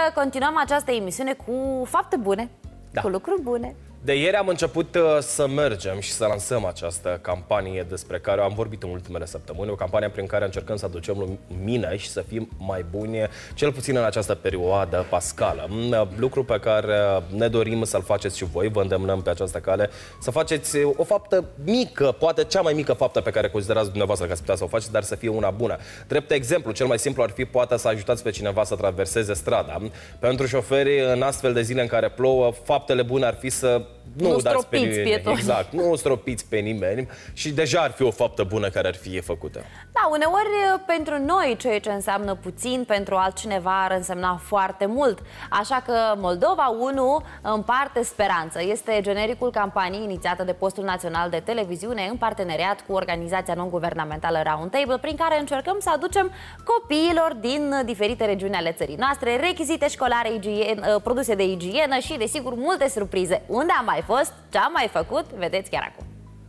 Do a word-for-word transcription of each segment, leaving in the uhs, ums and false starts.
continuăm această emisiune cu fapte bune, da. Cu lucruri bune. De ieri am început uh, să mergem și să lansăm această campanie despre care am vorbit în ultimele săptămâni, o campanie prin care încercăm să aducem lumină și să fim mai buni, cel puțin în această perioadă pascală. Lucru pe care ne dorim să-l faceți și voi, vă îndemnăm pe această cale să faceți o faptă mică, poate cea mai mică faptă pe care considerați dumneavoastră că ați putea să o faceți, dar să fie una bună. Drept exemplu, cel mai simplu ar fi poate să ajutați pe cineva să traverseze strada. Pentru șoferi, în astfel de zile în care plouă, faptele bune ar fi să Nu, nu dați pe stropiți pietoni. Exact, nu stropiți pe nimeni și deja ar fi o faptă bună care ar fi făcută. Da, uneori pentru noi ceea ce înseamnă puțin, pentru altcineva ar însemna foarte mult. Așa că Moldova unu împarte speranță. Este genericul campaniei inițiată de Postul Național de Televiziune în parteneriat cu organizația non-guvernamentală Roundtable, prin care încercăm să aducem copiilor din diferite regiuni ale țării noastre rechizite școlare, igien, produse de igienă și, desigur, multe surprize. Unde am mai fost, ce am mai făcut, vedeți chiar acum.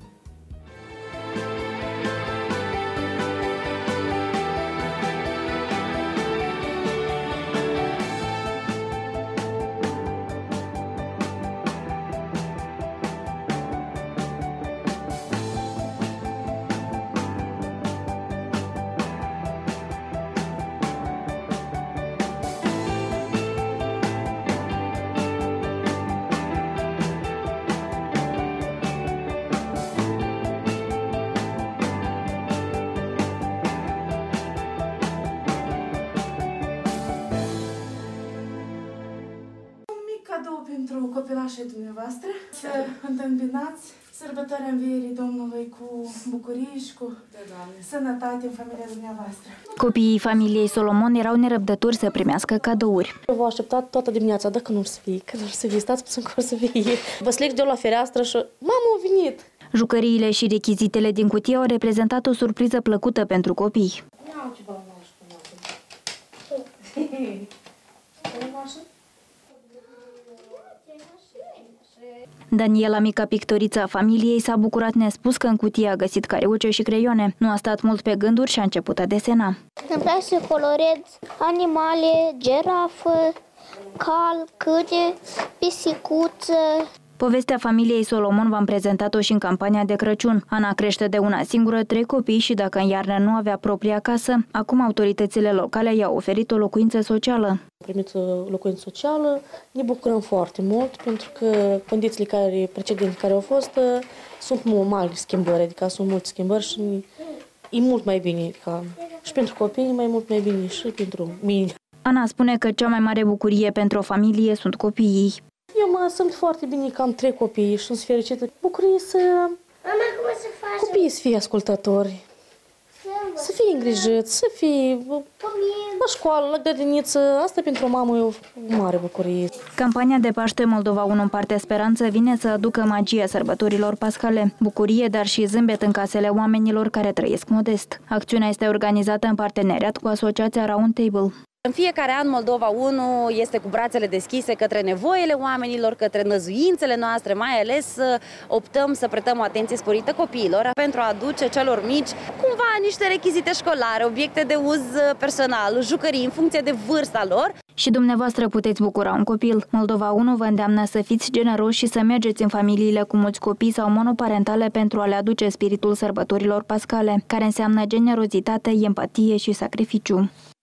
Cadou pentru copilașii dumneavoastră, să întâmpinați sărbătoarea Învierii Domnului cu bucurie și cu sănătate în familia dumneavoastră. Copiii familiei Solomon erau nerăbdători să primească cadouri. V-au așteptat toată dimineața, dacă nu să fie, că nu să fie, stați puțin că să fie. Vă slec de la fereastră și mama a venit. Jucăriile și rechizitele din cutie au reprezentat o surpriză plăcută pentru copii. Iau ceva nou și frumos. Daniela, mica pictoriță a familiei, s-a bucurat nespus că în cutie a găsit cariuce și creioane. Nu a stat mult pe gânduri și a început a desena. Îmi place să colorez animale, girafă, cal, câine, pisicuță. Povestea familiei Solomon v-am prezentat-o și în campania de Crăciun. Ana crește de una singură trei copii și dacă în iarnă nu avea propria casă, acum autoritățile locale i-au oferit o locuință socială. Am primit o locuință socială, ne bucurăm foarte mult pentru că condițiile care, precedente care au fost sunt mari schimbări, adică sunt multe schimbări și e mult mai bine, adică și pentru copii mai mult mai bine și pentru mine. Ana spune că cea mai mare bucurie pentru o familie sunt copiii. Eu mă simt foarte bine că am trei copii și sunt fericită. Bucurie să copiii să fie ascultători, să fie îngrijiți, să fie la școală, la grădiniță. Asta pentru o mamă e o mare bucurie. Campania de Paște Moldova unu împarte speranță vine să aducă magia sărbătorilor pascale, bucurie, dar și zâmbet în casele oamenilor care trăiesc modest. Acțiunea este organizată în parteneriat cu asociația Roundtable. În fiecare an, Moldova unu este cu brațele deschise către nevoile oamenilor, către năzuințele noastre, mai ales optăm să prestăm o atenție sporită copiilor pentru a aduce celor mici cumva niște rechizite școlare, obiecte de uz personal, jucării în funcție de vârsta lor. Și dumneavoastră puteți bucura un copil. Moldova unu vă îndeamnă să fiți generoși și să mergeți în familiile cu mulți copii sau monoparentale pentru a le aduce spiritul sărbătorilor pascale, care înseamnă generozitate, empatie și sacrificiu.